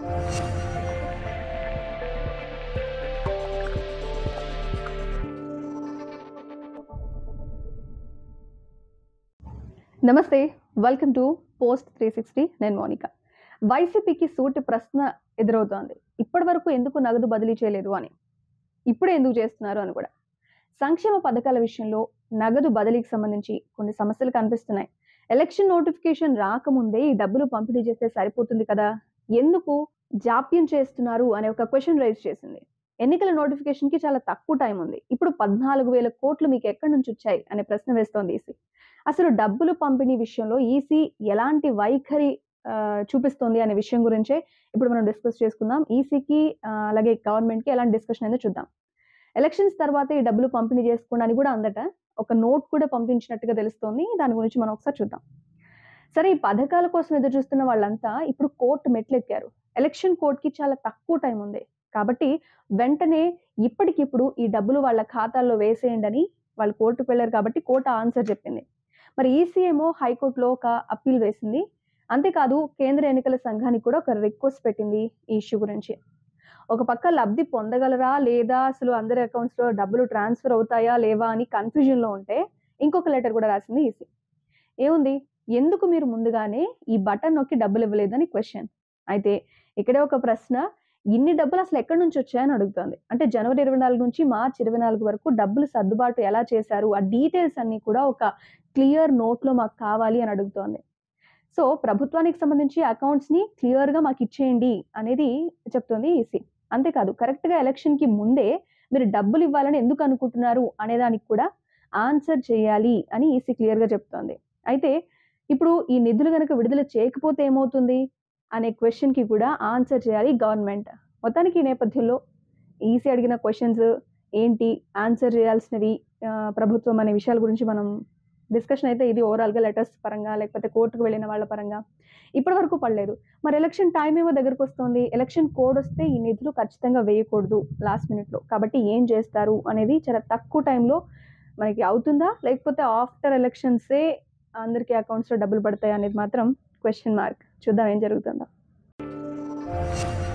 నమస్తే, welcome to post 360. నేను Monica. వైసీపీకి సూటి ప్రశ్న ఎదురవుతోంది. ఇప్పటి వరకు ఎందుకు నగదు బదిలీ చేయలేదు అని, ఇప్పుడే ఎందుకు చేస్తున్నారు అని కూడా. సంక్షేమ పథకాల విషయంలో నగదు బదిలీకి సంబంధించి కొన్ని సమస్యలు కనిపిస్తున్నాయి. ఎలక్షన్ నోటిఫికేషన్ రాకముందే ఈ డబ్బులు పంపిణీ చేస్తే సరిపోతుంది కదా, ఎందుకు జాప్యం చేస్తున్నారు అనే ఒక క్వశ్చన్ రైజ్ చేసింది. ఎన్నికల నోటిఫికేషన్ కి చాలా తక్కువ టైం ఉంది. ఇప్పుడు 14,000 కోట్లు మీకు ఎక్కడి నుంచి వచ్చాయి అనే ప్రశ్న వేస్తోంది ఈసీ. అసలు డబ్బులు పంపిణీ విషయంలో ఈసీ ఎలాంటి వైఖరి చూపిస్తోంది అనే విషయం గురించే ఇప్పుడు మనం డిస్కస్ చేసుకుందాం. ఈసీకి అలాగే గవర్నమెంట్కి ఎలాంటి డిస్కషన్ అయితే చూద్దాం. ఎలక్షన్స్ తర్వాత ఈ డబ్బులు పంపిణీ చేసుకోవడానికి కూడా అందట ఒక నోట్ కూడా పంపించినట్టుగా తెలుస్తోంది. దాని గురించి మనం ఒకసారి చూద్దాం. సరే, ఈ పథకాల కోసం ఎదురు చూస్తున్న వాళ్ళంతా ఇప్పుడు కోర్టు మెట్లెక్కారు. ఎలక్షన్ కోర్టుకి చాలా తక్కువ టైం ఉంది కాబట్టి వెంటనే ఇప్పటికిప్పుడు ఈ డబ్బులు వాళ్ళ ఖాతాల్లో వేసేయండి అని వాళ్ళు కోర్టుకు వెళ్ళారు. కాబట్టి కోర్టు ఆన్సర్ చెప్పింది. మరి ఈసీ ఏమో హైకోర్టులో ఒక అప్పీల్ వేసింది. అంతేకాదు కేంద్ర ఎన్నికల సంఘానికి కూడా ఒక రిక్వెస్ట్ పెట్టింది ఈ ఇష్యూ గురించి. ఒక పక్క లబ్ధి పొందగలరా లేదా, అసలు అందరి అకౌంట్స్ లో డబ్బులు ట్రాన్స్ఫర్ అవుతాయా లేవా అని కన్ఫ్యూజన్ లో ఉంటే ఇంకొక లెటర్ కూడా రాసింది ఈసీ. ఏముంది, ఎందుకు మీరు ముందుగానే ఈ బటన్ నొక్కి డబ్బులు ఇవ్వలేదని క్వశ్చన్. అయితే ఇక్కడే ఒక ప్రశ్న, ఇన్ని డబ్బులు అసలు ఎక్కడి నుంచి వచ్చాయని అడుగుతోంది. అంటే జనవరి 24 నుంచి మార్చి 24 వరకు డబ్బులు సర్దుబాటు ఎలా చేశారు, ఆ డీటెయిల్స్ అన్ని కూడా ఒక క్లియర్ నోట్ లో మాకు కావాలి అని అడుగుతోంది. సో ప్రభుత్వానికి సంబంధించి అకౌంట్స్ ని క్లియర్ గా మాకు ఇచ్చేయండి అనేది చెప్తోంది ఈసీ. అంతేకాదు కరెక్ట్ గా ఎలక్షన్ కి ముందే మీరు డబ్బులు ఇవ్వాలని ఎందుకు అనుకుంటున్నారు అనే దానికి కూడా ఆన్సర్ చేయాలి అని ఈసీ క్లియర్ గా చెప్తోంది. అయితే ఇప్పుడు ఈ నిధులు కనుక విడుదల చేయకపోతే ఏమవుతుంది అనే క్వశ్చన్ కి కూడా ఆన్సర్ చేయాలి గవర్నమెంట్. మొత్తానికి ఈ నేపథ్యంలో ఈసీ అడిగిన క్వశ్చన్స్ ఏంటి, ఆన్సర్ చేయాల్సినవి ప్రభుత్వం అనే విషయాల గురించి మనం డిస్కషన్ అయితే ఇది ఓవరాల్ గా లెటర్స్ పరంగా లేకపోతే కోర్టుకు వెళ్ళిన వాళ్ళ పరంగా ఇప్పటి వరకు పడలేదు. మరి ఎలక్షన్ టైం ఏమో దగ్గరకు వస్తుంది. ఎలక్షన్ కోడ్ వస్తే ఈ నిధులు ఖచ్చితంగా వేయకూడదు లాస్ట్ మినిట్ లో. కాబట్టి ఏం చేస్తారు అనేది చాలా తక్కువ టైంలో మనకి అవుతుందా, లేకపోతే ఆఫ్టర్ ఎలక్షన్సే అందరికీ అకౌంట్స్ లో డబ్బులు పడతాయి అనేది మాత్రం క్వశ్చన్ మార్క్. చూద్దాం ఏం జరుగుతుందో.